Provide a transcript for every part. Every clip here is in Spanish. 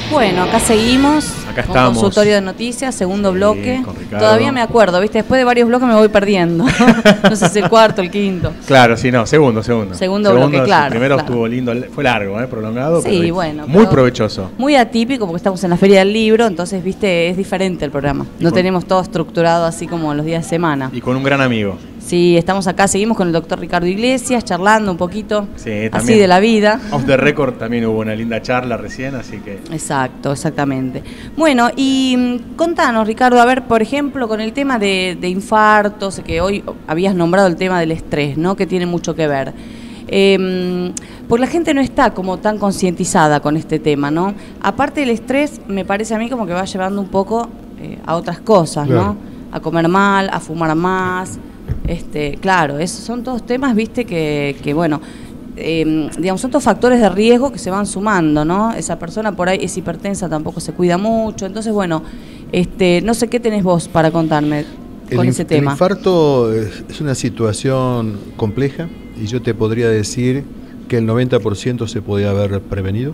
Bueno, acá seguimos. Acá con estamos. Consultorio de noticias, segundo bloque. Con Ricardo. Todavía me acuerdo, ¿viste? Después de varios bloques me voy perdiendo. No sé si el cuarto, el quinto. Claro, sí, no, segundo. Segundo bloque, sí, claro. Primero claro. estuvo lindo, fue largo, prolongado. Sí, pero bueno. muy provechoso. Muy atípico porque estamos en la Feria del Libro, entonces, ¿viste? Es diferente el programa. No tenemos todo estructurado así como los días de semana. Y con un gran amigo. Sí, estamos acá, seguimos con el doctor Ricardo Iglesias, charlando un poquito Sí, así también. de la vida. Off the record también hubo una linda charla recién, así que... Exacto, exactamente. Bueno, y contanos, Ricardo, a ver, por ejemplo, con el tema de infartos, que hoy habías nombrado el tema del estrés, ¿no? Que tiene mucho que ver. Porque la gente no está como tan concientizada con este tema, ¿no? Aparte del estrés, me parece a mí como que va llevando un poco a otras cosas, Claro. ¿no? A comer mal, a fumar más. Claro, esos son todos temas, viste, que bueno, digamos, son todos factores de riesgo que se van sumando, ¿no? Esa persona por ahí es hipertensa, tampoco se cuida mucho, entonces bueno, no sé qué tenés vos para contarme con ese tema. El infarto es una situación compleja y yo te podría decir que el 90% se podía haber prevenido.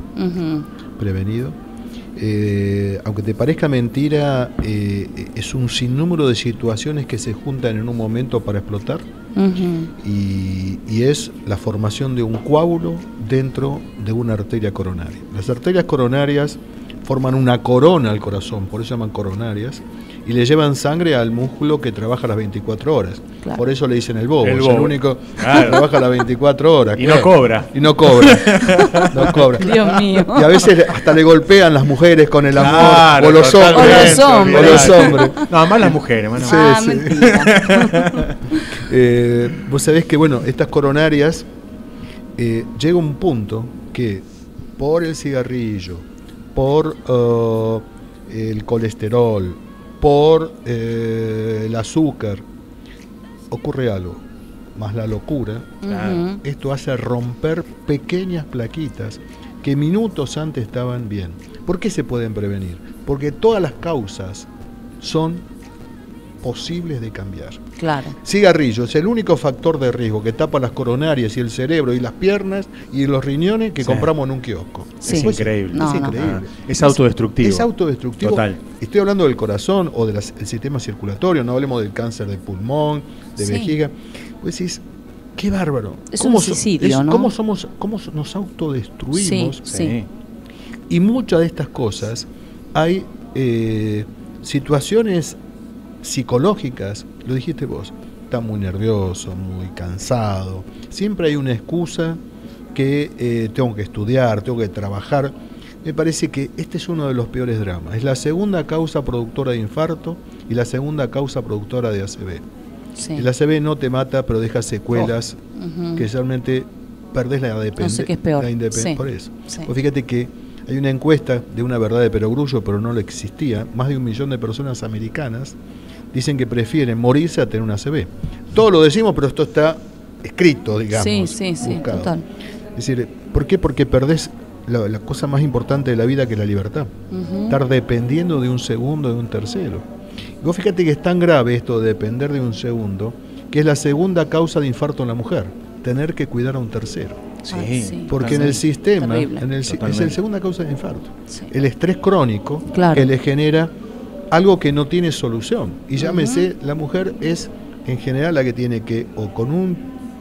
Aunque te parezca mentira, es un sinnúmero de situaciones que se juntan en un momento para explotar. Y es la formación de un coágulo dentro de una arteria coronaria. Las arterias coronarias forman una corona al corazón, por eso se llaman coronarias, y le llevan sangre al músculo que trabaja las 24 horas. Claro. Por eso le dicen el bobo, es el único que trabaja las 24 horas. Y claro. No cobra. Y no cobra. No cobra. Dios mío. Y a veces hasta le golpean las mujeres con el amor, claro, o los hombres. O los hombres. No, más las mujeres. Bueno. Sí, sí. Mentira. Vos sabés que, bueno, estas coronarias, llega un punto que por el cigarrillo, por el colesterol, por el azúcar, ocurre algo, más la locura. Esto hace romper pequeñas plaquitas que minutos antes estaban bien. ¿Por qué se pueden prevenir? Porque todas las causas son posibles de cambiar. Claro. Cigarrillo es el único factor de riesgo que tapa las coronarias y el cerebro y las piernas y los riñones que compramos en un kiosco. Sí. Es increíble. No, es increíble. Es autodestructivo. Es autodestructivo. Total. Estoy hablando del corazón o del sistema circulatorio, no hablemos del cáncer de pulmón, de vejiga. Vos decís, qué bárbaro. Es un suicidio, ¿no? ¿Cómo nos autodestruimos? Sí. Y muchas de estas cosas hay situaciones psicológicas, lo dijiste vos, está muy nervioso, muy cansado, siempre hay una excusa que tengo que estudiar, tengo que trabajar. Me parece que este es uno de los peores dramas, es la segunda causa productora de infarto y la segunda causa productora de ACV. Sí. El ACV no te mata, pero deja secuelas que realmente perdés la dependencia. No sé qué es peor. Por eso. Sí. Vos fíjate que hay una encuesta de una verdad de perogrullo, pero no lo existía, más de 1 millón de personas americanas dicen que prefieren morirse a tener un ACV. Todo lo decimos, pero esto está escrito, digamos. Sí, buscado. total. Es decir, ¿por qué? Porque perdés la cosa más importante de la vida, que es la libertad. Estar dependiendo de un segundo, de un tercero. Y vos fíjate que es tan grave esto de depender de un segundo, que es la segunda causa de infarto en la mujer, tener que cuidar a un tercero. Sí, Porque en el sistema, es la segunda causa de infarto. Sí. El estrés crónico Claro. que le genera algo que no tiene solución. Y llámese, la mujer es en general la que tiene que, o con un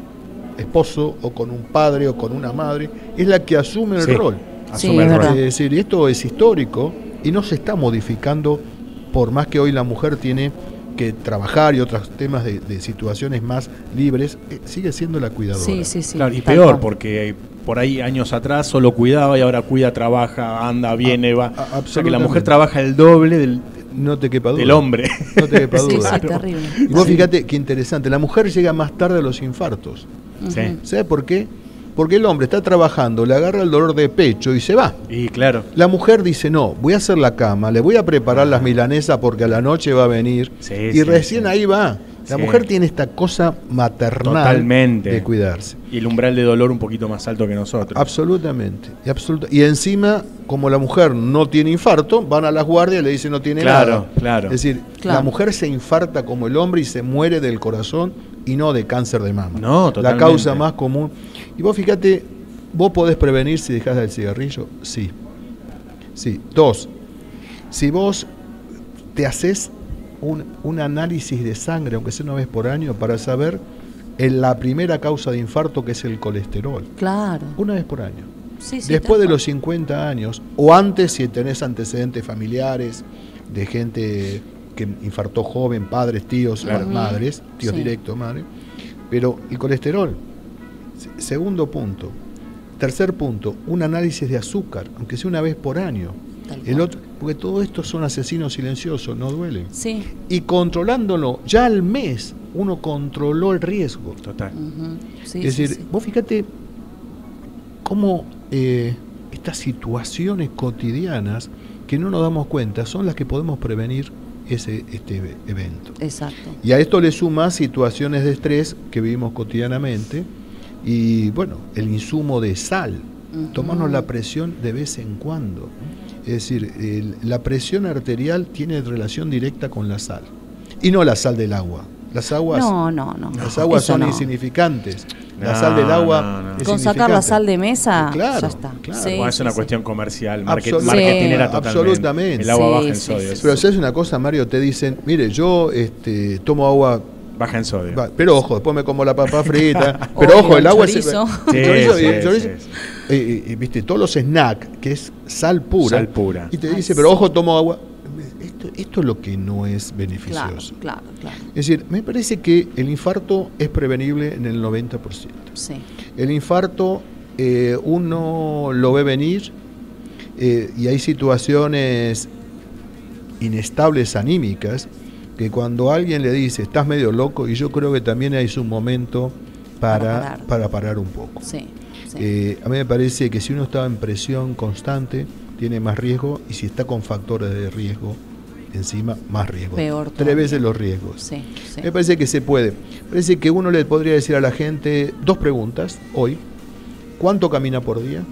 esposo, o con un padre, o con una madre, es la que asume el rol. Asume el rol. Es decir, esto es histórico y no se está modificando, por más que hoy la mujer tiene que trabajar y otros temas de situaciones más libres, sigue siendo la cuidadora. Sí. Claro, y peor, porque por ahí años atrás solo cuidaba y ahora cuida, trabaja, anda, viene, va. O sea que la mujer trabaja el doble no te quepa duda. del hombre. No te quepa duda. Sí, terrible. Y vos fíjate qué interesante, la mujer llega más tarde a los infartos. Sí. ¿Sabes por qué? Porque el hombre está trabajando, le agarra el dolor de pecho y se va. Y claro. La mujer dice, no, voy a hacer la cama, le voy a preparar las milanesas porque a la noche va a venir. Y recién ahí va. La mujer tiene esta cosa maternal. Totalmente. De cuidarse. Y el umbral de dolor un poquito más alto que nosotros. Absolutamente. Y encima, como la mujer no tiene infarto, van a las guardias y le dicen no tiene nada. Claro. Es decir, la mujer se infarta como el hombre y se muere del corazón y no de cáncer de mama. No, totalmente. La causa más común. Y vos fíjate, ¿vos podés prevenir si dejás el cigarrillo? Sí. Sí. 2, si vos te haces un análisis de sangre, aunque sea una vez por año, para saber la primera causa de infarto, que es el colesterol. Claro. Una vez por año. Sí, sí, Después de los 50 años, o antes si tenés antecedentes familiares, de gente que infartó joven, padres, tíos, madres, tíos directos, madre. Pero el colesterol, segundo punto. Tercer punto, un análisis de azúcar, aunque sea una vez por año. El otro, porque todo esto son asesinos silenciosos, no duelen. Sí. Y controlándolo, ya al mes uno controló el riesgo. Total. Sí, es decir, sí. vos fíjate cómo estas situaciones cotidianas que no nos damos cuenta son las que podemos prevenir este evento. Exacto. Y a esto le suma situaciones de estrés que vivimos cotidianamente y, bueno, el insumo de sal. Tomarnos la presión de vez en cuando. Es decir, la presión arterial tiene relación directa con la sal. Y no la sal del agua. Las aguas, No. Las aguas son insignificantes. La sal del agua es con sacar la sal de mesa, claro, ya está. Claro. Sí, Es una cuestión comercial, Absolutamente. marketinera totalmente. Absolutamente. El agua baja en Sí, sodio. sí, eso. Pero si es una cosa, Mario, te dicen, mire, yo tomo agua, Baja en sodio. pero ojo, después me como la papa frita. Pero Obvio, ojo, el agua chorizo. viste, todos los snacks, que es sal pura. Sal pura. Y te Ay, dice, sí. pero ojo, tomo agua. Esto es lo que no es beneficioso. Claro. Es decir, me parece que el infarto es prevenible en el 90%. Sí. El infarto uno lo ve venir y hay situaciones inestables anímicas que cuando alguien le dice, estás medio loco, y yo creo que también es un momento para parar un poco. Sí. A mí me parece que si uno está en presión constante, tiene más riesgo, y si está con factores de riesgo encima, más riesgo. Peor 3 todavía. veces los riesgos. Sí. Me parece que se puede. Me parece que uno le podría decir a la gente 2 preguntas hoy. ¿Cuánto camina por día?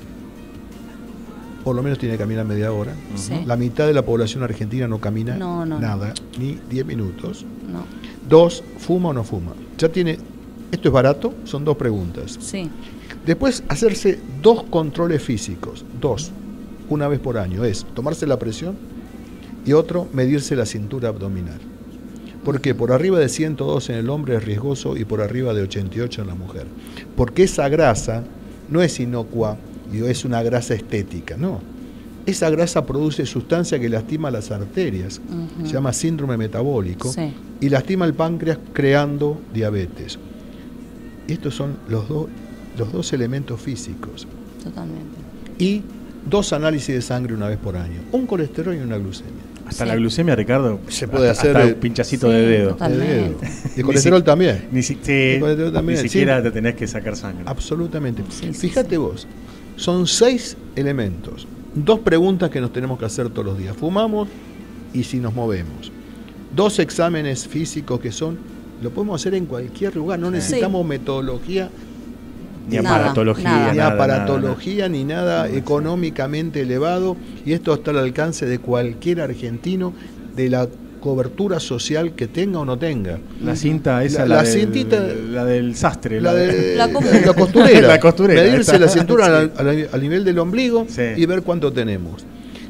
Por lo menos tiene que caminar media hora. Sí. La mitad de la población argentina no camina No. nada, ni 10 minutos. No. 2, ¿fuma o no fuma? Ya tiene, esto es barato, son 2 preguntas. Sí. Después, hacerse 2 controles físicos, 2, una vez por año. Es tomarse la presión y otro, medirse la cintura abdominal. Porque por arriba de 102 en el hombre es riesgoso y por arriba de 88 en la mujer. Porque esa grasa no es inocua y es una grasa estética, no. Esa grasa produce sustancia que lastima las arterias, se llama síndrome metabólico, y lastima el páncreas creando diabetes. Estos son los dos elementos físicos. Totalmente. Y 2 análisis de sangre una vez por año, un colesterol y una glucemia. Hasta la glucemia, Ricardo, se puede hacer hasta un pinchacito de dedo. Totalmente. Y el colesterol también. Ni siquiera te tenés que sacar sangre. Absolutamente. Sí, Fíjate vos, son 6 elementos. 2 preguntas que nos tenemos que hacer todos los días. ¿Fumamos? Y si nos movemos. 2 exámenes físicos que lo podemos hacer en cualquier lugar. No necesitamos metodología. Ni aparatología. Ni nada económicamente elevado. Y esto está al alcance de cualquier argentino, de la cobertura social que tenga o no tenga. La cinta esa, la del sastre. La costurera. La costurera. Medirse la cintura al nivel del ombligo y ver cuánto tenemos.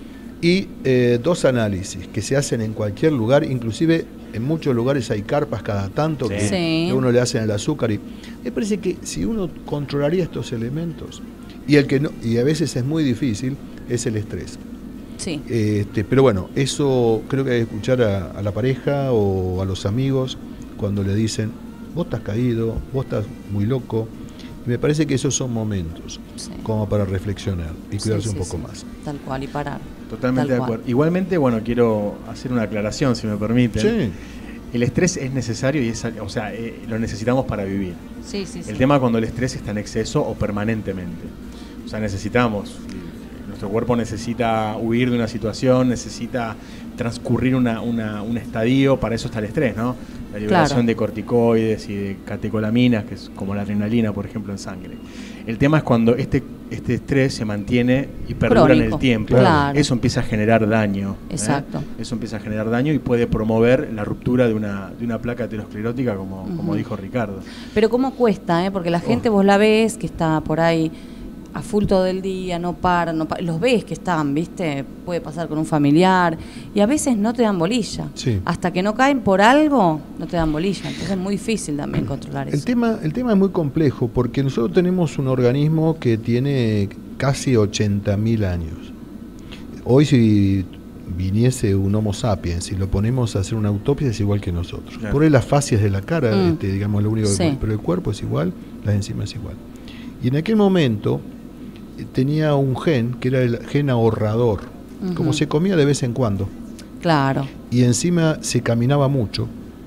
Y 2 análisis que se hacen en cualquier lugar, inclusive en muchos lugares hay carpas cada tanto que uno le hacen el azúcar. Y me parece que si uno controlaría estos elementos, y el que no, y a veces es muy difícil, es el estrés. Sí. Pero bueno, eso creo que hay que escuchar a la pareja o a los amigos cuando le dicen, vos estás caído, vos estás muy loco. Y me parece que esos son momentos como para reflexionar y cuidarse un poco más. Tal cual, y parar. Totalmente de acuerdo. Igualmente, bueno, quiero hacer una aclaración, si me permiten. Sí. El estrés es necesario y lo necesitamos para vivir. Sí. El tema es cuando el estrés está en exceso o permanentemente. O sea, necesitamos, nuestro cuerpo necesita huir de una situación, necesita transcurrir un estadio, para eso está el estrés, ¿no? La liberación de corticoides y de catecolaminas, que es como la adrenalina, por ejemplo, en sangre. El tema es cuando este estrés se mantiene y perdura crónico, en el tiempo. Claro. Eso empieza a generar daño. Exacto. Eso empieza a generar daño y puede promover la ruptura de una placa aterosclerótica, como dijo Ricardo. Pero cómo cuesta, porque la gente vos la ves que está por ahí a full todo el día, no paran, los ves que están, ¿viste? Puede pasar con un familiar y a veces no te dan bolilla. Sí. Hasta que no caen por algo, no te dan bolilla. Entonces es muy difícil también controlar eso. El tema es muy complejo porque nosotros tenemos un organismo que tiene casi 80.000 años. Hoy si viniese un Homo sapiens y lo ponemos a hacer una autopsia es igual que nosotros. Claro. Por ahí las fascias de la cara, digamos, lo único que Sí. pero el cuerpo es igual, las enzimas es igual. Y en aquel momento tenía un gen que era el gen ahorrador, como se comía de vez en cuando, Claro. y encima se caminaba mucho,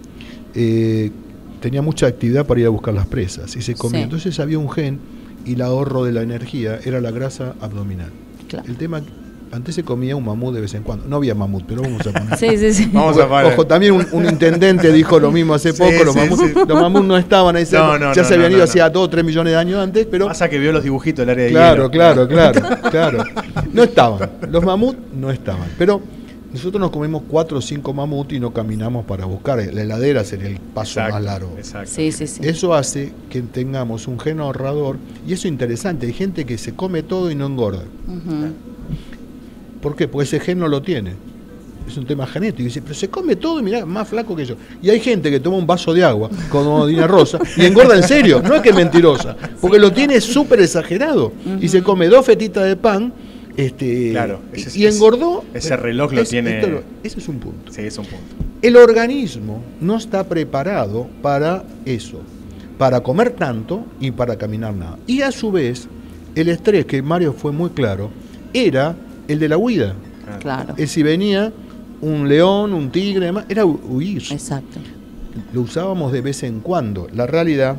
tenía mucha actividad para ir a buscar las presas, y se comía. Sí. Entonces había un gen, y el ahorro de la energía era la grasa abdominal. Claro. El tema, antes se comía un mamut de vez en cuando, no había mamut, pero vamos a poner. Sí. Vamos a parar. Ojo, también un intendente dijo lo mismo hace Sí, poco, los sí. mamuts no estaban ahí, No, ya se habían ido no. hacía 2 o 3 millones de años antes, pero Pasa que vio los dibujitos del área de claro, hielo. claro. No estaban, los mamuts no estaban, pero nosotros nos comemos 4 o 5 mamuts y no caminamos para buscar, la heladera sería el paso Exacto, más largo. exacto. Sí. Eso hace que tengamos un gen ahorrador, y eso es interesante, hay gente que se come todo y no engorda. Ujú. ¿Por qué? Porque ese gen no lo tiene. Es un tema genético. Y dice, pero se come todo y mirá, más flaco que yo. Y hay gente que toma un vaso de agua, como Dina Rosa, y engorda en serio. No es que es mentirosa, porque lo tiene súper exagerado. Y se come 2 fetitas de pan, Claro, y engordó. ese reloj lo tiene. Ese es un punto. Sí, es un punto. El organismo no está preparado para eso, para comer tanto y para caminar nada. Y a su vez, el estrés, que Mario fue muy claro, era el de la huida. Claro. Si venía un león, un tigre, demás, era huir. Exacto. Lo usábamos de vez en cuando. La realidad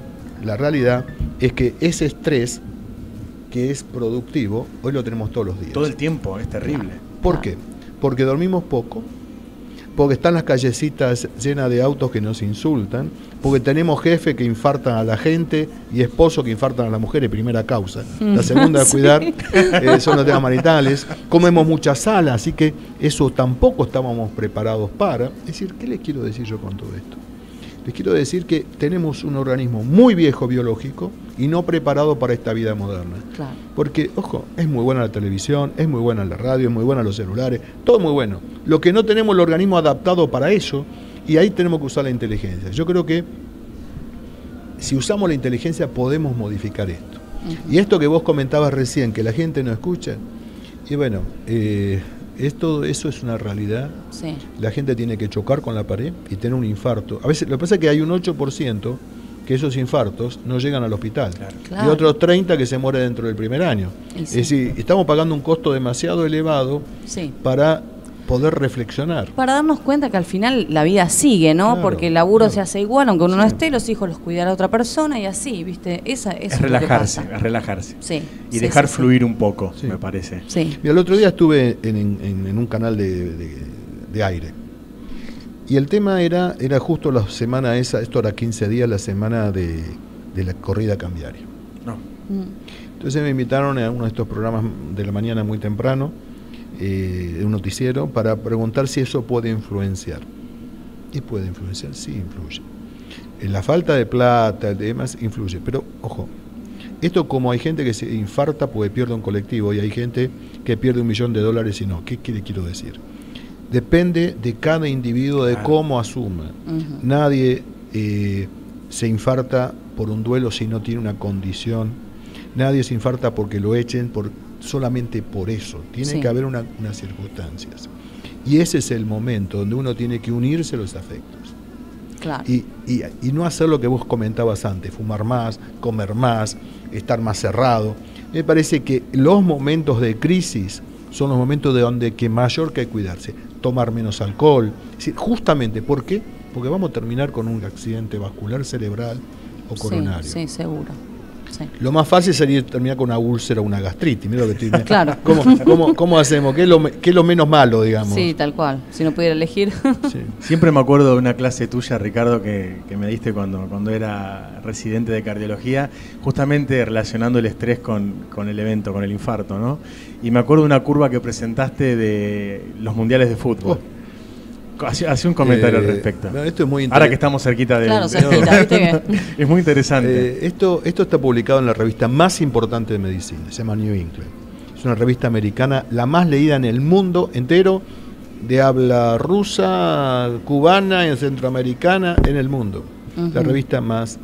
es que ese estrés que es productivo, hoy lo tenemos todos los días. Todo el tiempo, es terrible. ¿Por qué? Porque dormimos poco, porque están las callecitas llenas de autos que nos insultan, porque tenemos jefes que infartan a la gente y esposos que infartan a las mujeres, primera causa. La segunda es cuidar, son los temas maritales. Comemos mucha sal, así que eso tampoco estábamos preparados para. Es decir, ¿qué les quiero decir yo con todo esto? Les quiero decir que tenemos un organismo muy viejo biológico y no preparado para esta vida moderna. Claro. Porque, ojo, es muy buena la televisión, es muy buena la radio, es muy buena los celulares, todo muy bueno. Lo que no tenemos el organismo adaptado para eso, y ahí tenemos que usar la inteligencia. Yo creo que si usamos la inteligencia podemos modificar esto. Y esto que vos comentabas recién, que la gente no escucha, y bueno, eso es una realidad. Sí. La gente tiene que chocar con la pared y tener un infarto. A veces lo que pasa es que hay un 8% que esos infartos no llegan al hospital. Claro. Y otros 30 que se mueren dentro del primer año. Y sí. Es decir, estamos pagando un costo demasiado elevado Sí. para poder reflexionar. Para darnos cuenta que al final la vida sigue, ¿no? Claro, Porque el laburo claro. se hace igual, aunque uno no Sí. esté, los hijos los cuidará otra persona y así, ¿viste? Eso Es relajarse, lo que pasa. es relajarse. Sí. Y Sí, dejar sí, fluir un poco, Sí. me parece. Sí. Mira, el otro día estuve en un canal de aire. Y el tema era justo la semana esa, esto era 15 días, la semana de la corrida cambiaria. No. Entonces me invitaron a uno de estos programas de la mañana muy temprano, de un noticiero, para preguntar si eso puede influenciar. Y puede influenciar, sí influye. En la falta de plata y demás influye. Pero, ojo, esto como hay gente que se infarta porque pierde un colectivo y hay gente que pierde $1 millón y no. ¿Qué le quiero decir? Depende de cada individuo, de cómo asuma. Nadie se infarta por un duelo si no tiene una condición. Nadie se infarta porque lo echen solamente por eso. Tiene que haber unas circunstancias. Y ese es el momento donde uno tiene que unirse a los afectos. Claro. Y no hacer lo que vos comentabas antes, fumar más, comer más, estar más cerrado. Me parece que los momentos de crisis son los momentos de donde que mayor que hay que cuidarse. Tomar menos alcohol. Es decir, justamente, ¿por qué? Porque vamos a terminar con un accidente vascular cerebral o coronario. Sí, seguro. Sí. Lo más fácil sería terminar con una úlcera o una gastritis. Mira lo que estoy... Claro. ¿Cómo hacemos? ¿Qué es lo menos malo, digamos? Sí, tal cual. Si no pudiera elegir. Sí. Siempre me acuerdo de una clase tuya, Ricardo, que me diste cuando era residente de cardiología, justamente relacionando el estrés con el evento, con el infarto, ¿no? Y me acuerdo de una curva que presentaste de los mundiales de fútbol. Hace un comentario al respecto. Bueno, esto es muy Ahora que estamos cerquita del... Claro, cerquita, ¿viste que? Es muy interesante. Esto está publicado en la revista más importante de medicina, se llama New England. Es una revista americana, la más leída en el mundo entero, de habla rusa, cubana, centroamericana, en el mundo. La revista más...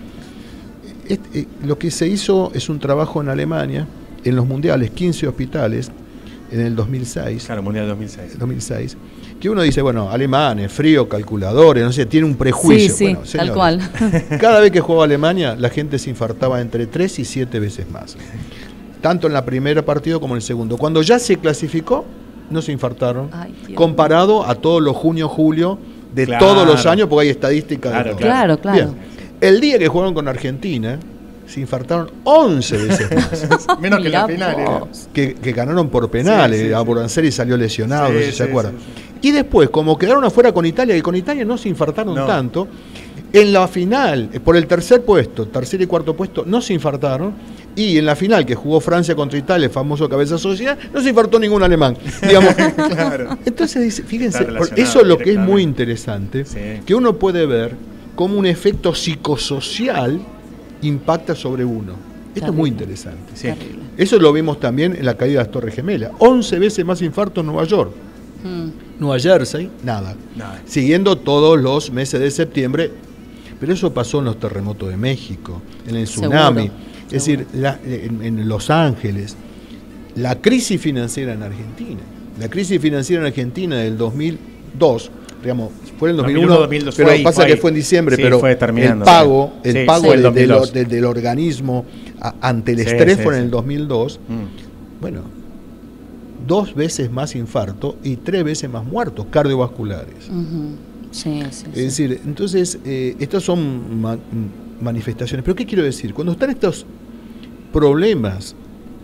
lo que se hizo es un trabajo en Alemania, en los mundiales, 15 hospitales, en el 2006. Claro, Mundial 2006. 2006. Que uno dice, bueno, alemanes, frío, calculadores, no sé, tiene un prejuicio. Sí, bueno, tal señores, cual. cada vez que jugaba Alemania, la gente se infartaba entre 3 y 7 veces más. Tanto en la primera partido como en el segundo. Cuando ya se clasificó, no se infartaron. Ay, comparado a todos los junio, julio de Claro. todos los años, porque hay estadísticas de todo. Claro. Bien. El día que jugaron con Argentina, se infartaron 11 veces más. Menos que la Mirá final. Era. vos. que ganaron por penales. Sí, sí, sí. Aburanceri salió lesionado, Sí, no sé si sí, se acuerdan. sí, Y después, como quedaron afuera con Italia, y con Italia no se infartaron No. tanto, en la final, por el tercer y cuarto puesto, no se infartaron. Y en la final, que jugó Francia contra Italia, el famoso cabeza social, no se infartó ningún alemán. Digamos. Claro. Entonces, fíjense, Está relacionado eso es lo que es muy directamente. interesante, Sí. que uno puede ver cómo un efecto psicosocial impacta sobre uno. Esto es muy interesante. Sí. Terrible. Eso lo vimos también en la caída de las Torres Gemelas. 11 veces más infartos en Nueva York. Nueva Jersey, nada. Nada. Siguiendo todos los meses de septiembre. Pero eso pasó en los terremotos de México, en el tsunami. Seguro. Es decir, en Los Ángeles. La crisis financiera en Argentina. La crisis financiera en Argentina del 2002, digamos, fue en el 2001, 2002, pero fue ahí, pasa fue que ahí. fue en diciembre, Sí, pero fue terminando, el pago, sí. Sí, el pago fue el del 2002. del organismo ante el Sí, estrés sí, fue en sí. el 2002. Mm. Bueno, 2 veces más infarto y 3 veces más muertos cardiovasculares. Sí. Es decir, entonces, estas son manifestaciones. ¿Pero qué quiero decir? Cuando están estos problemas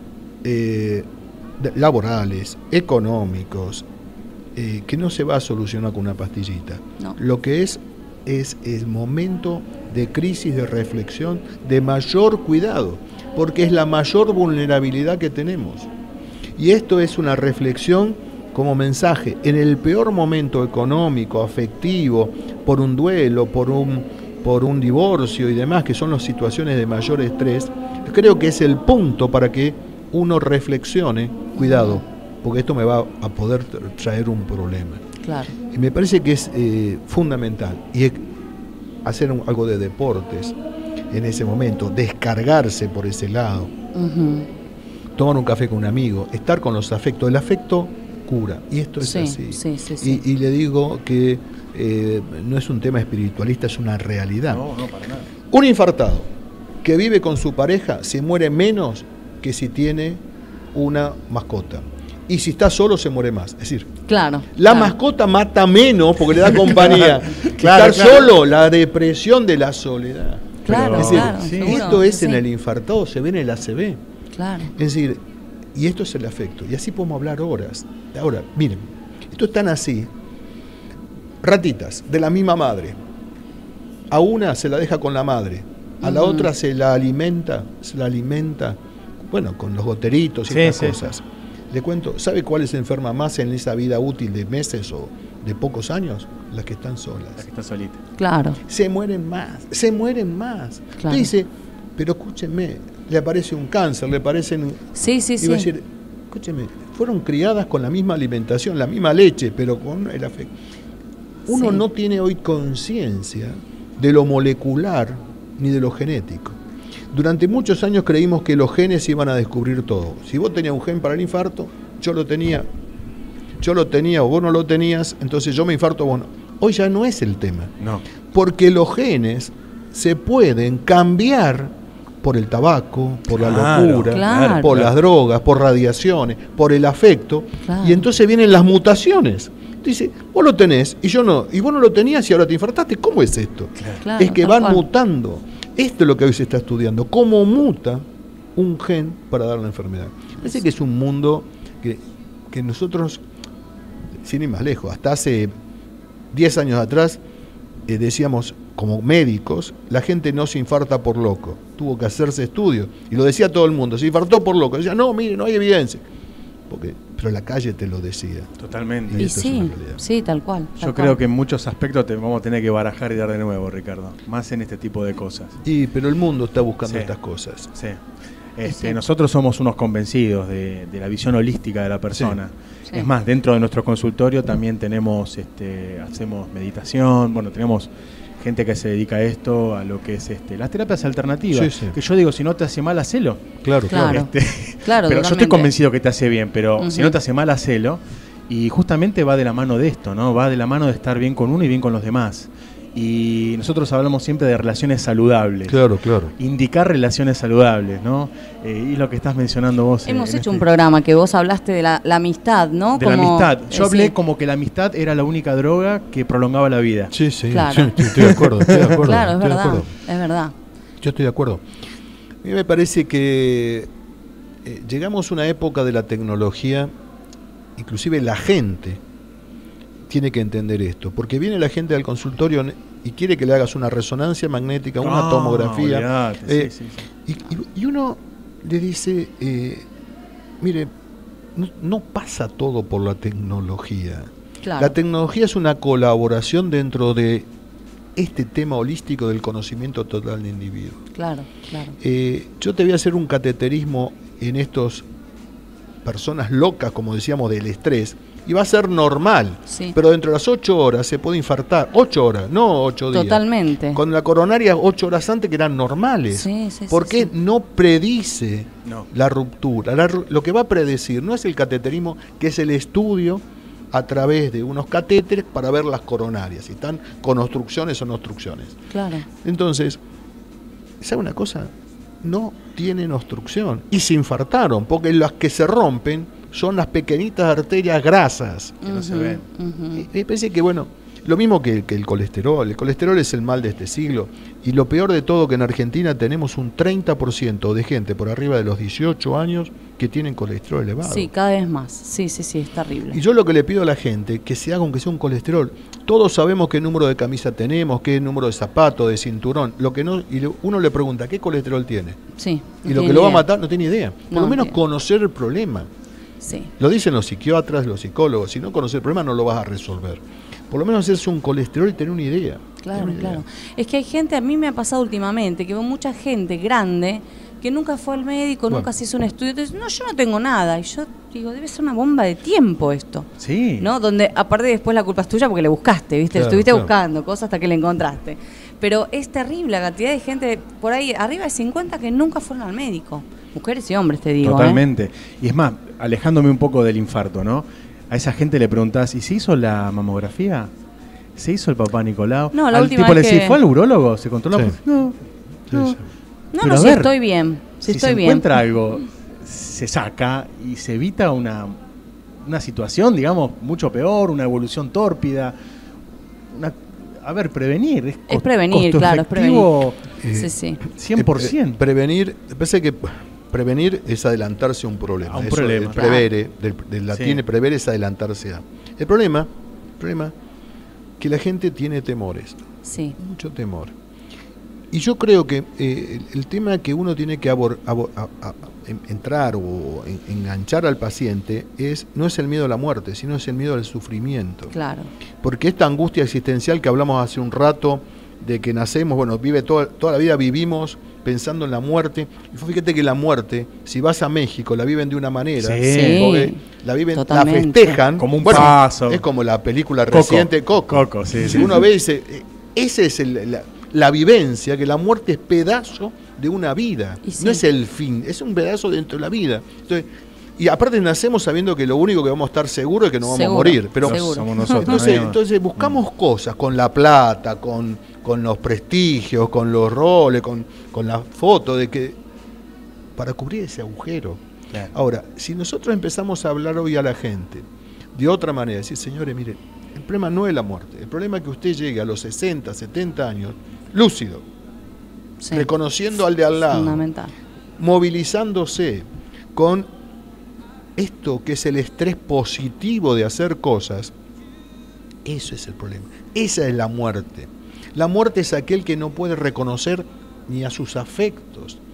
laborales, económicos, que no se va a solucionar con una pastillita. No. Lo que es el momento de crisis, de reflexión, de mayor cuidado, porque es la mayor vulnerabilidad que tenemos. Y esto es una reflexión como mensaje. En el peor momento económico, afectivo, por un duelo, por un divorcio y demás, que son las situaciones de mayor estrés, creo que es el punto para que uno reflexione, cuidado, porque esto me va a poder traer un problema. Claro. Y me parece que es fundamental. Y hacer algo de deportes en ese momento, descargarse por ese lado, tomar un café con un amigo, estar con los afectos. El afecto cura, y esto es así. Sí. Y le digo que no es un tema espiritualista, es una realidad. No, para nada. Un infartado que vive con su pareja se muere menos que si tiene una mascota. Y si está solo se muere más. Es decir, Claro. la mascota mata menos porque le da compañía. Claro, Estar claro. solo, la depresión de la soledad. Claro, Pero- Es decir, claro. sí. seguro, esto es sí. en el infartado, se ve en el ACV. Claro. Es decir, y esto es el afecto. Y así podemos hablar horas. Ahora, miren, esto es tan así. Ratitas, de la misma madre. A una se la deja con la madre. A la otra se la alimenta, bueno, con los goteritos y Sí, estas sí. cosas. Le cuento, ¿sabe cuál se enferma más en esa vida útil de meses o de pocos años? Las que están solas. La que está solita. Claro. Se mueren más. Claro. Usted dice, pero escúcheme, le aparece un cáncer, le aparecen... Sí. Y va a decir, escúcheme, fueron criadas con la misma alimentación, la misma leche, pero con el afecto. Uno Sí. no tiene hoy conciencia de lo molecular ni de lo genético. Durante muchos años creímos que los genes iban a descubrir todo. Si vos tenías un gen para el infarto, yo lo tenía o vos no lo tenías, entonces yo me infarto, vos no. Hoy ya no es el tema. No. Porque los genes se pueden cambiar por el tabaco, por la Claro, locura, claro. por las drogas, por radiaciones, por el afecto, Claro. y entonces vienen las mutaciones. Dice, vos lo tenés y yo no, y vos no lo tenías y ahora te infartaste. ¿Cómo es esto? Claro, Es que tal van cual. mutando. Esto es lo que hoy se está estudiando, cómo muta un gen para dar la enfermedad. Parece que es un mundo que nosotros, sin ir más lejos, hasta hace 10 años atrás, decíamos, como médicos, la gente no se infarta por loco. Tuvo que hacerse estudios. Y lo decía todo el mundo, se infartó por loco. Decía, no, mire, no hay evidencia. Porque pero la calle te lo decía. Totalmente. Y esto es sí, una realidad. sí, tal cual. Yo creo que en muchos aspectos te vamos a tener que barajar y dar de nuevo, Ricardo. Más en este tipo de cosas. Pero el mundo está buscando Sí. estas cosas. Sí. Sí. Nosotros somos unos convencidos de la visión holística de la persona. Sí. Es más, dentro de nuestro consultorio también tenemos, hacemos meditación, bueno, tenemos gente que se dedica a esto, a lo que es las terapias alternativas. Sí, sí. Que yo digo, si no te hace mal, hacelo. Claro. Claro. Claro, Pero yo estoy totalmente. convencido que te hace bien, pero si Ujú. no te hace mal, hacelo. Y justamente va de la mano de esto, ¿no? Va de la mano de estar bien con uno y bien con los demás. Y nosotros hablamos siempre de relaciones saludables. Claro. Indicar relaciones saludables, ¿no? Y lo que estás mencionando vos. Hemos hecho un programa que vos hablaste de la amistad, ¿no? De la amistad. Yo hablé sí. como que la amistad era la única droga que prolongaba la vida. Sí, Claro. sí, estoy de acuerdo. Claro, es estoy de verdad, acuerdo. es verdad. Yo estoy de acuerdo. A mí me parece que llegamos a una época de la tecnología, inclusive la gente tiene que entender esto, porque viene la gente al consultorio y quiere que le hagas una resonancia magnética, una tomografía, olvidate, sí. y uno le dice, mire, no pasa todo por la tecnología. Claro. La tecnología es una colaboración dentro de este tema holístico del conocimiento total del individuo. Claro. Yo te voy a hacer un cateterismo en estos personas locas, como decíamos, del estrés, y va a ser normal, Sí. pero dentro de las 8 horas se puede infartar. 8 horas, no 8 días. Totalmente. Con la coronaria 8 horas antes que eran normales. Sí, porque sí. no predice No. la ruptura. Lo que va a predecir no es el cateterismo, que es el estudio a través de unos catéteres para ver las coronarias, si están con obstrucciones o no obstrucciones. Claro. Entonces, ¿sabe una cosa? No tienen obstrucción y se infartaron, porque las que se rompen son las pequeñitas arterias grasas. Que no se ven. Y me parece que, bueno, lo mismo que el colesterol. El colesterol es el mal de este siglo. Y lo peor de todo, que en Argentina tenemos un 30% de gente por arriba de los 18 años que tienen colesterol elevado. Sí, cada vez más. Sí, es terrible. Y yo lo que le pido a la gente, que se haga aunque sea un colesterol. Todos sabemos qué número de camisa tenemos, qué número de zapato, de cinturón. Lo que no, uno le pregunta, ¿qué colesterol tiene? Sí. Y lo que lo va a matar no tiene idea. Por No lo menos tiene. conocer el problema. Sí. Lo dicen los psiquiatras, los psicólogos. Si no conoces el problema no lo vas a resolver. Por lo menos hacerse un colesterol y tener una idea. Claro. Es que hay gente, a mí me ha pasado últimamente, que veo mucha gente grande que nunca fue al médico, Bueno. nunca se hizo un estudio. Entonces, no, yo no tengo nada. Y yo digo, debe ser una bomba de tiempo esto. Sí. ¿No? Donde aparte después la culpa es tuya porque le buscaste, ¿viste? Claro, Estuviste claro. buscando cosas hasta que le encontraste. Pero es terrible la cantidad de gente por ahí, arriba de 50, que nunca fueron al médico. Mujeres y hombres, te digo. Totalmente. Y es más, alejándome un poco del infarto, ¿no? A esa gente le preguntás, ¿y se hizo la mamografía? ¿Se hizo el papá Nicolau? No, la al última tipo le vez decís, que- ¿fue al urólogo? ¿Se controló? Sí. No. Sí, No. sí. No, Pero no, a si ver, estoy bien. Si estoy se bien. encuentra algo, se saca y se evita una situación, digamos, mucho peor, una evolución tórpida. Prevenir. Es prevenir, claro, es efectivo, Sí, sí. 100%. Prevenir, me parece que prevenir es adelantarse a un problema. A un Eso, problema. el prevere, del latín, Sí. prever es adelantarse a. El problema, que la gente tiene temores, Sí. mucho temor. Y yo creo que el tema que uno tiene que entrar o enganchar al paciente no es el miedo a la muerte, sino es el miedo al sufrimiento. Claro. Porque esta angustia existencial que hablamos hace un rato, de que nacemos, bueno, toda la vida vivimos pensando en la muerte. Y fíjate que la muerte, si vas a México, la viven de una manera. Sí. Porque la viven, la Totalmente. festejan. Como un paso. Es como la película Coco. reciente Coco. Coco, sí, Si sí, uno sí. ve y dice, esa es la vivencia, que la muerte es pedazo de una vida. Y sí. No es el fin, es un pedazo dentro de la vida. Entonces, y aparte nacemos sabiendo que lo único que vamos a estar seguros es que no vamos Seguro, a morir. Pero seguro. Somos nosotros. entonces buscamos cosas con la plata, con los prestigios, con los roles, con la foto, para cubrir ese agujero. Claro. Ahora, si nosotros empezamos a hablar hoy a la gente de otra manera, decir, señores, mire, el problema no es la muerte, el problema es que usted llegue a los 60, 70 años, lúcido, Sí. reconociendo al de al lado, Fundamental. movilizándose con esto que es el estrés positivo de hacer cosas. Eso es el problema. Esa es la muerte. La muerte es aquel que no puede reconocer ni a sus afectos.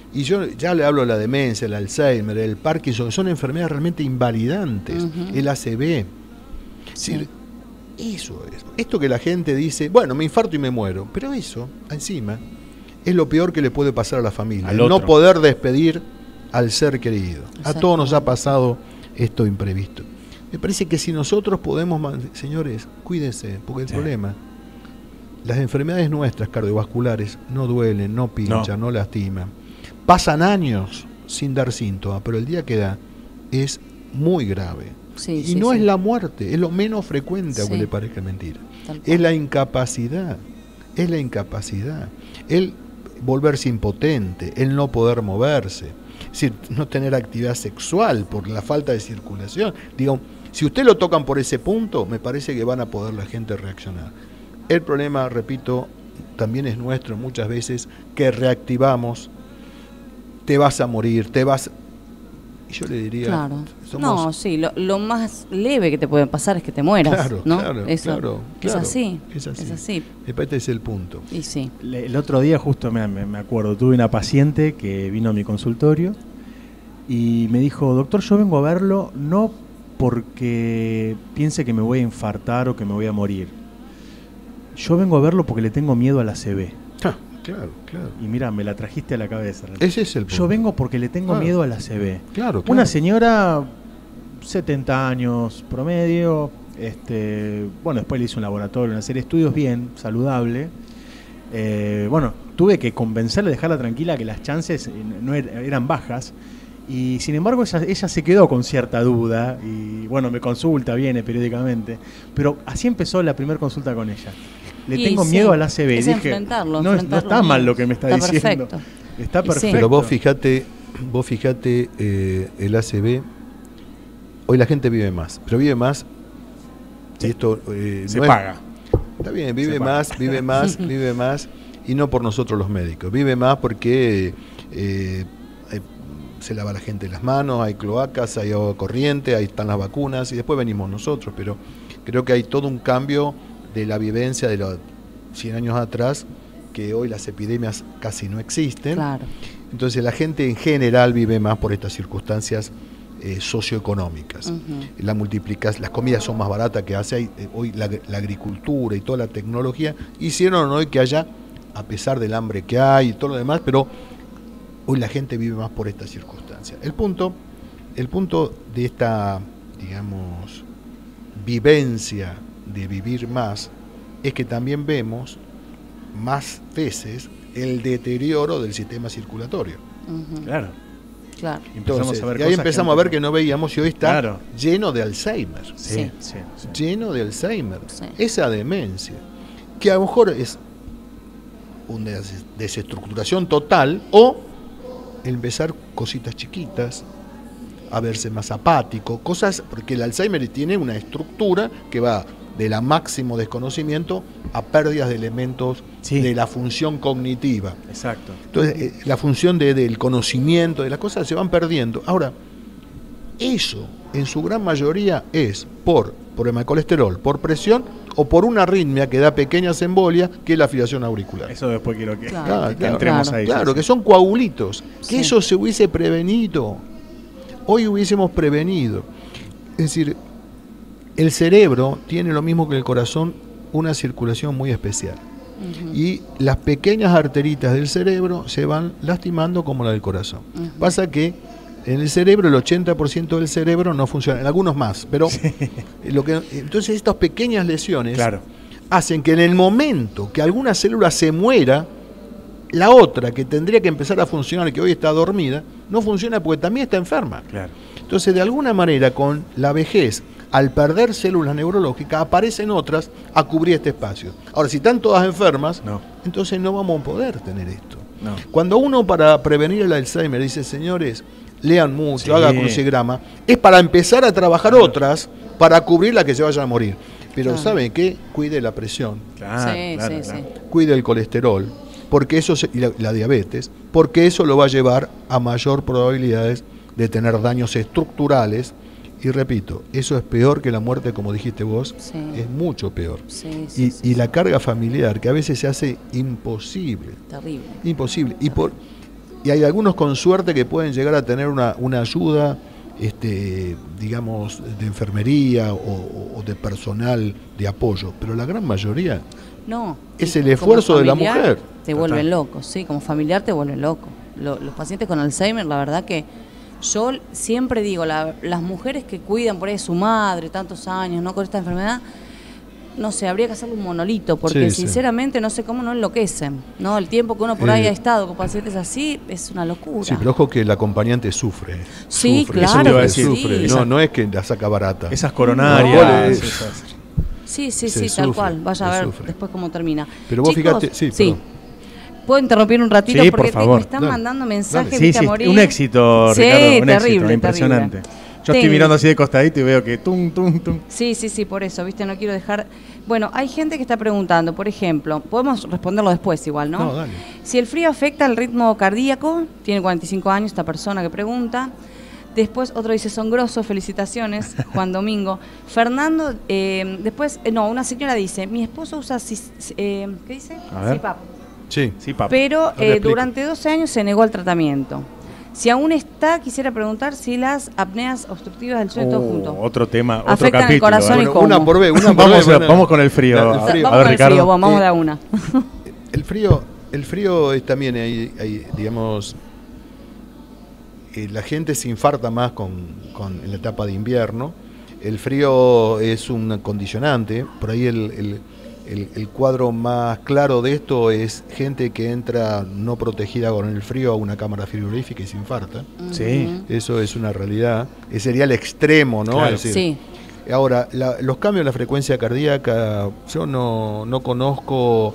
Y yo ya le hablo de la demencia, el Alzheimer, el Parkinson, que son enfermedades realmente invalidantes, el ACV. Sí. Eso es. Esto que la gente dice, bueno, me infarto y me muero, pero eso, encima, es lo peor que le puede pasar a la familia. No poder despedir al ser querido. A todos nos ha pasado esto imprevisto. Me parece que si nosotros podemos, señores, cuídense, porque el problema, las enfermedades nuestras cardiovasculares no duelen, no pinchan, no lastiman. Pasan años sin dar síntomas, pero el día que da es muy grave. Y no es la muerte, es lo menos frecuente, aunque le parezca mentira. Es la incapacidad, el volverse impotente, el no poder moverse, es decir, no tener actividad sexual por la falta de circulación. Digo, si usted lo tocan por ese punto, me parece que van a poder la gente reaccionar. El problema, repito, también es nuestro muchas veces, que reactivamos, te vas a morir, y yo le diría... Claro. No, sí, lo más leve que te puede pasar es que te mueras, claro, ¿no? Claro, es así. Es así. Me parece que es el punto. Y sí. El otro día justo me acuerdo, tuve una paciente que vino a mi consultorio y me dijo, doctor, yo vengo a verlo no porque piense que me voy a infartar o que me voy a morir. Yo vengo a verlo porque le tengo miedo a la ACV. Claro. Y mira, me la trajiste a la cabeza. Ese es el punto. Yo vengo porque le tengo miedo a la ACV. Claro. Una señora, 70 años promedio, bueno, después le hice un laboratorio, una serie de estudios bien, saludable. Bueno, tuve que convencerle, dejarla tranquila que las chances no eran bajas. Y sin embargo ella se quedó con cierta duda y bueno, me consulta, viene periódicamente. Pero así empezó la primera consulta con ella. Le tengo miedo al ACV. Es dije, no está mal lo que me está diciendo. Perfecto. Está perfecto. Pero vos fíjate el ACV, hoy la gente vive más, pero vive más, y esto se paga. Está bien, vive más, y no por nosotros los médicos, vive más porque se lava la gente las manos, hay cloacas, hay agua corriente, ahí están las vacunas, y después venimos nosotros, pero creo que hay todo un cambio de la vivencia de los 100 años atrás, que hoy las epidemias casi no existen. Claro. Entonces la gente en general vive más por estas circunstancias socioeconómicas. Las comidas son más baratas que hace hoy la agricultura y toda la tecnología hicieron hoy que haya, a pesar del hambre que hay y todo lo demás, pero hoy la gente vive más por estas circunstancias. El punto de esta, digamos, vivencia de vivir más es que también vemos más veces el deterioro del sistema circulatorio. Claro. Entonces, y ahí empezamos a ver que no veíamos, y hoy está lleno de Alzheimer. Sí. Lleno de Alzheimer. Esa demencia, que a lo mejor es una desestructuración total, o empezar cositas chiquitas, a verse más apático, cosas, porque el Alzheimer tiene una estructura que va de la máximo desconocimiento a pérdidas de elementos de la función cognitiva. Exacto. Entonces, la función del conocimiento de las cosas se van perdiendo. Ahora, eso en su gran mayoría es por problema de colesterol, por presión o por una arritmia que da pequeñas embolias, que es la fibrilación auricular. Eso después quiero que entremos ahí. Claro, que son coagulitos, que eso se hubiese prevenido. Hoy hubiésemos prevenido. Es decir, el cerebro tiene lo mismo que el corazón, una circulación muy especial. Y las pequeñas arteritas del cerebro se van lastimando como la del corazón. Pasa que en el cerebro, el 80% del cerebro no funciona, en algunos más, pero entonces estas pequeñas lesiones hacen que en el momento que alguna célula se muera, la otra que tendría que empezar a funcionar, que hoy está dormida, no funciona porque también está enferma. Entonces, de alguna manera, con la vejez, al perder células neurológicas, aparecen otras a cubrir este espacio. Ahora, si están todas enfermas, entonces no vamos a poder tener esto. Cuando uno, para prevenir el Alzheimer, dice, señores, lean mucho, haga crucigrama, es para empezar a trabajar otras para cubrir las que se vayan a morir. Pero ¿saben qué? Cuide la presión, cuide el colesterol, porque eso y la diabetes, porque eso lo va a llevar a mayor probabilidades de tener daños estructurales. Y repito, eso es peor que la muerte, como dijiste vos, es mucho peor. Y la carga familiar, que a veces se hace imposible. Terrible. Imposible. y hay algunos con suerte que pueden llegar a tener una ayuda, digamos, de enfermería o de personal de apoyo, pero la gran mayoría No. es el esfuerzo de la mujer. Te vuelven loco, sí, como familiar te vuelven loco. Los pacientes con Alzheimer, la verdad que yo siempre digo, las mujeres que cuidan por ahí a su madre tantos años, ¿no? Con esta enfermedad, no sé, habría que hacerle un monolito, porque Sí, sinceramente no sé cómo no enloquecen, ¿no? El tiempo que uno por ahí ha estado con pacientes así es una locura. Sí, pero ojo que el acompañante sufre. Sí, sufre, claro Eso te iba a que decir. sufre. sí. No es que la saca barata. Esas coronarias. No, esas- Sí, Se tal sufre, cual. Vaya a se ver sufre. después cómo termina. Pero vos Chicos, fíjate, sí, perdón. ¿Puedo interrumpir un ratito? Sí, Porque por favor. me están Dale. mandando mensajes, Sí, viste, a sí, morir. un éxito, Sí, Ricardo, un terrible, éxito, impresionante. terrible. Yo estoy mirando así de costadito y veo que tum, tum, tum. Sí, por eso, viste, no quiero dejar... Bueno, hay gente que está preguntando, por ejemplo, podemos responderlo después igual, ¿no? No, dale. Si el frío afecta el ritmo cardíaco, tiene 45 años esta persona que pregunta. Después otro dice, son grosos, felicitaciones, Juan Domingo. Fernando, una señora dice, mi esposo usa, ¿qué dice? A ver. CPAP. Sí. Sí, papá. Pero No te explico. durante 12 años se negó al tratamiento. Si aún está, quisiera preguntar si las apneas obstructivas del sueño todo junto. Otro tema, otro Afectan el capítulo. corazón y Bueno, cómo. una por vez. Vamos con el frío. El frío. Vamos A ver, con el Ricardo. frío, vamos de a una. El frío es también, hay, digamos, la gente se infarta más en la etapa de invierno. El frío es un condicionante. Por ahí el cuadro más claro de esto es gente que entra no protegida con el frío a una cámara frigorífica y se infarta. Sí. Eso es una realidad. Ese sería el extremo, ¿no? Claro. Es decir, Sí, ahora, los cambios en la frecuencia cardíaca, yo no conozco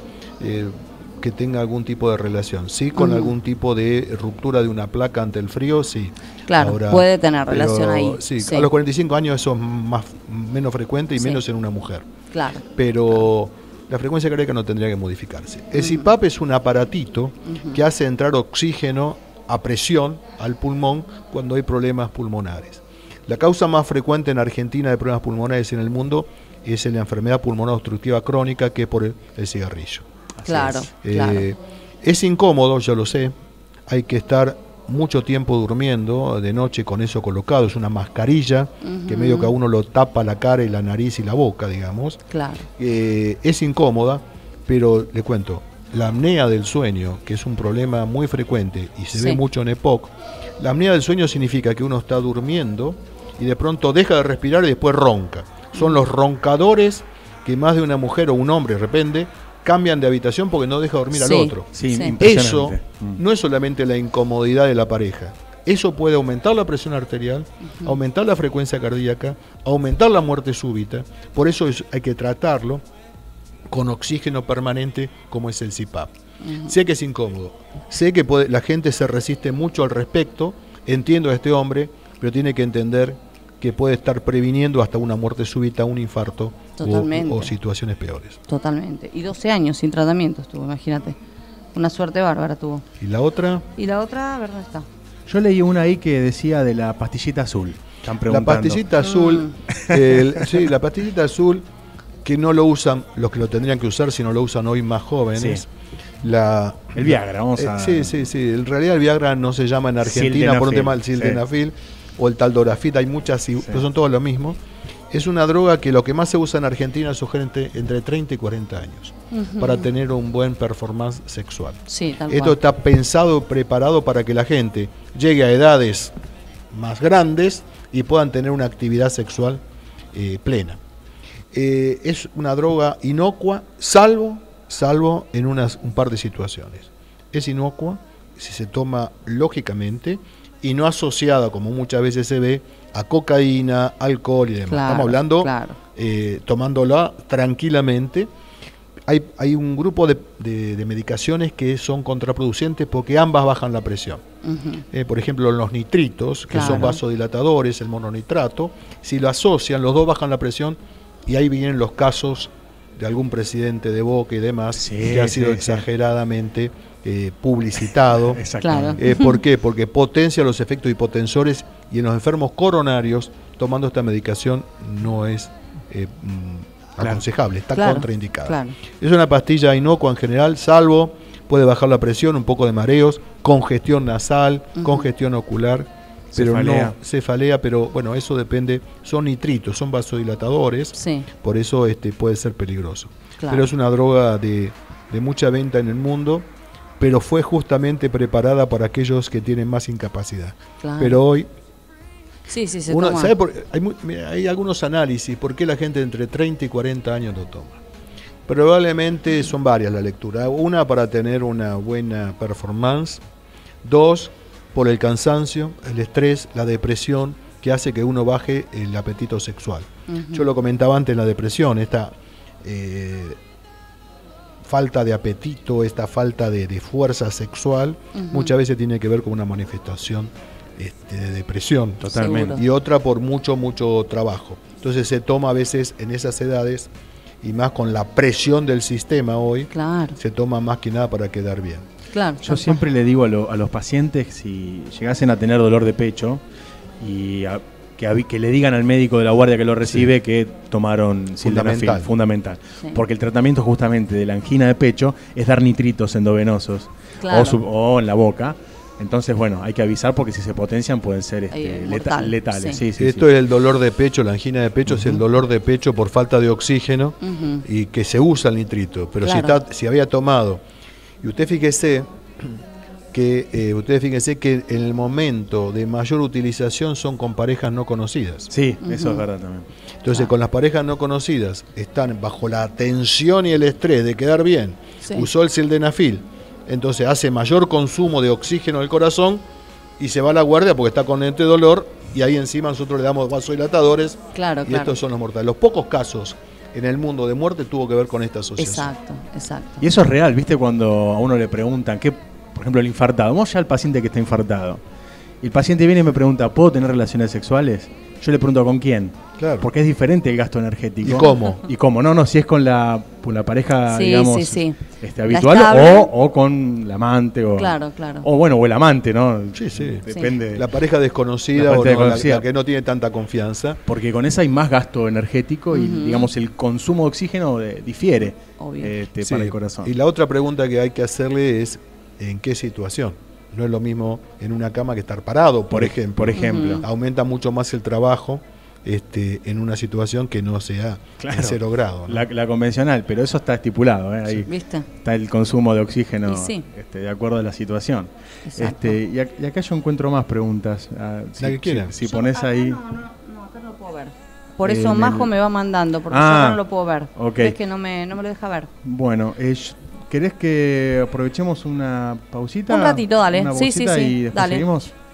que tenga algún tipo de relación. Sí, con algún tipo de ruptura de una placa ante el frío, sí. claro, puede tener relación pero, ahí. Sí, a los 45 años eso es menos frecuente y Sí. menos en una mujer. Claro. Pero la frecuencia cardíaca no tendría que modificarse. El CPAP es un aparatito que hace entrar oxígeno a presión al pulmón cuando hay problemas pulmonares. La causa más frecuente en Argentina de problemas pulmonares en el mundo es la enfermedad pulmonar obstructiva crónica, que es por el cigarrillo. Claro, claro. Es incómodo, yo lo sé, hay que estar mucho tiempo durmiendo de noche con eso colocado, es una mascarilla que medio que a uno lo tapa la cara y la nariz y la boca, digamos. Claro. Es incómoda, pero le cuento, la apnea del sueño, que es un problema muy frecuente y se Sí. ve mucho en EPOC, la apnea del sueño significa que uno está durmiendo y de pronto deja de respirar y después ronca. Son los roncadores que más de una mujer o un hombre de repente cambian de habitación porque no deja dormir Sí. al otro. Sí, Sí. Eso impresionante. no es solamente la incomodidad de la pareja. Eso puede aumentar la presión arterial, aumentar la frecuencia cardíaca, aumentar la muerte súbita. Por eso hay que tratarlo con oxígeno permanente como es el CPAP. Sé que es incómodo, sé que la gente se resiste mucho al respecto, entiendo a este hombre, pero tiene que entender que puede estar previniendo hasta una muerte súbita, un infarto Totalmente. o situaciones peores. Totalmente. Y 12 años sin tratamiento estuvo, imagínate. Una suerte bárbara tuvo. ¿Y la otra? Y la otra, a ver dónde está. Yo leí una ahí que decía de la pastillita azul. Están La preguntando. pastillita azul, sí, la pastillita azul, que no lo usan los que lo tendrían que usar, sino lo usan hoy más jóvenes. Sí. El Viagra, vamos a... Sí. En realidad el Viagra no se llama en Argentina por un tema del sildenafil o el taldorafit, hay muchas, pero son todos lo mismo. Es una droga que lo que más se usa en Argentina es gente entre 30 y 40 años para tener un buen performance sexual. Sí, tal Esto cual. está pensado, preparado para que la gente llegue a edades más grandes y puedan tener una actividad sexual plena. Es una droga inocua, salvo en un par de situaciones. Es inocua si se toma lógicamente y no asociada, como muchas veces se ve, a cocaína, alcohol y demás. Claro, Estamos hablando claro. tomándola tranquilamente. Hay un grupo de medicaciones que son contraproducentes porque ambas bajan la presión. Por ejemplo, los nitritos, que son Claro. vasodilatadores, el mononitrato, si lo asocian, los dos bajan la presión y ahí vienen los casos de algún presidente de Boca y demás Sí, que ha sido sí. exageradamente publicitado. Exactamente. Claro. ¿Por qué? Porque potencia los efectos hipotensores y en los enfermos coronarios tomando esta medicación no es Claro. aconsejable, está Claro, contraindicada. claro. Es una pastilla inocua en general, salvo puede bajar la presión, un poco de mareos, congestión nasal, congestión ocular, pero Cefalea. no cefalea, pero bueno, eso depende, son nitritos, son vasodilatadores, Sí, por eso puede ser peligroso. claro. Pero es una droga de mucha venta en el mundo, pero fue justamente preparada para aquellos que tienen más incapacidad. Claro. Pero hoy, Sí, sí, se uno, toma. ¿sabe mira, hay algunos análisis por qué la gente entre 30 y 40 años lo toma. Probablemente son varias la lectura. Una, para tener una buena performance. Dos, por el cansancio, el estrés, la depresión, que hace que uno baje el apetito sexual. Yo lo comentaba antes, la depresión, esta falta de apetito, esta falta de fuerza sexual, muchas veces tiene que ver con una manifestación de depresión. Totalmente. Seguro. Y otra por mucho trabajo. Entonces se toma a veces en esas edades, y más con la presión del sistema hoy, Claro, se toma más que nada para quedar bien. claro. Yo siempre le digo a los pacientes, si llegasen a tener dolor de pecho, y que le digan al médico de la guardia que lo recibe que tomaron sildenafil, fundamental. Sí. Porque el tratamiento justamente de la angina de pecho es dar nitritos endovenosos Claro. o en la boca. Entonces, bueno, hay que avisar porque si se potencian pueden ser mortal, letales. sí. Sí, sí, Esto sí. es el dolor de pecho, la angina de pecho es el dolor de pecho por falta de oxígeno y que se usa el nitrito. Pero Claro. si había tomado, y usted fíjese que en el momento de mayor utilización son con parejas no conocidas. Sí, eso es verdad también. Entonces, con las parejas no conocidas, están bajo la tensión y el estrés de quedar bien. Sí. Usó el sildenafil, entonces hace mayor consumo de oxígeno del corazón y se va a la guardia porque está con este dolor, y ahí encima nosotros le damos vasodilatadores, Claro, y claro. estos son los mortales. Los pocos casos en el mundo de muerte tuvo que ver con esta asociación. Exacto, exacto. Y eso es real, ¿viste? Cuando a uno le preguntan, por ejemplo, el infartado, vamos ya al paciente que está infartado, y el paciente viene y me pregunta, ¿puedo tener relaciones sexuales? Yo le pregunto, ¿con quién? Claro. Porque es diferente el gasto energético. ¿Y cómo? ¿Y cómo? No, si es con la pareja, Sí, digamos, sí. habitual, La estable. o con la amante, o Claro. o el amante, ¿no? Sí, sí. Depende. La pareja desconocida La o parte no, desconocida. la que no tiene tanta confianza. Porque con esa hay más gasto energético y, digamos, el consumo de oxígeno difiere Obvio. Sí. para el corazón. Y la otra pregunta que hay que hacerle es, ¿en qué situación? No es lo mismo en una cama que estar parado, por ejemplo. Por ejemplo. Aumenta mucho más el trabajo en una situación que no sea Claro. en 0 grados, ¿no? La convencional, pero eso está estipulado, ahí ¿Viste? está el consumo de oxígeno Y sí. de acuerdo a la situación. Exacto. Y acá yo encuentro más preguntas. La que quieran. Si pones ahí. No, acá no lo puedo ver. Por eso En Majo el- me va mandando, porque yo Ah, acá no lo puedo ver. ok. Es que no me lo deja ver. Bueno, ¿querés que aprovechemos una pausita? Un ratito, dale. Una Sí, sí, pausita sí, y después dale. seguimos.